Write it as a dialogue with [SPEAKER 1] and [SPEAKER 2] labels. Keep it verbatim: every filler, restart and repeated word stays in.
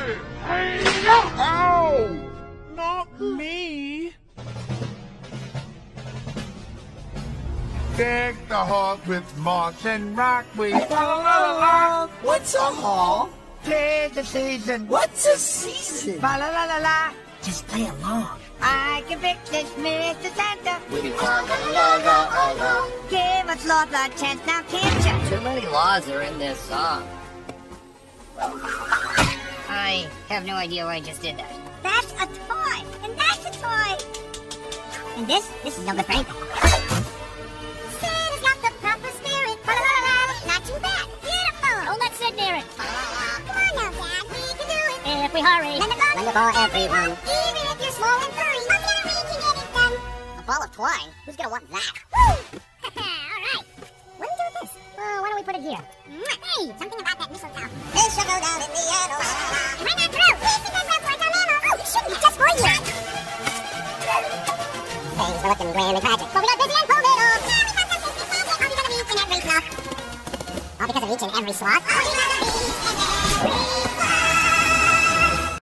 [SPEAKER 1] Ow! Not me. Deck the halls with moss and rockweed.
[SPEAKER 2] What's a hall?
[SPEAKER 1] Tis the season.
[SPEAKER 2] What's a season?
[SPEAKER 3] Fa la la la la.
[SPEAKER 2] Just play along.
[SPEAKER 3] I can fix this, Mister Santa.
[SPEAKER 2] We la la la la.
[SPEAKER 3] Give us Lord a chance now, can't you?
[SPEAKER 4] Too many laws are in this song.
[SPEAKER 3] I have no idea why I just did that. That's a toy, and that's a toy. And this, this is no good for anything. Santa's got the proper spirit. La la la la. Not too bad. Beautiful.
[SPEAKER 5] Don't let Sid near it.
[SPEAKER 3] Come on now, Dad. We can do it.
[SPEAKER 5] If we hurry.
[SPEAKER 3] Lend a ball,
[SPEAKER 4] Lend a ball, everyone.
[SPEAKER 3] Even if you're small and furry, together we can get it done.
[SPEAKER 4] A ball of twine? Who's gonna want that?
[SPEAKER 3] Woo! All right. What do we do with this? Uh, why don't we put it here? Hey, something about that mistletoe. This shall go down in the annals. Am I not through? This is the reports on ammo. Oh, it shouldn't be just for you. Things were looking grand and tragic, but we got busy and pulled it off. Yeah, we got some business magic. All because of each and every sloth. All because of each and every sloth. All because of each and every sloth.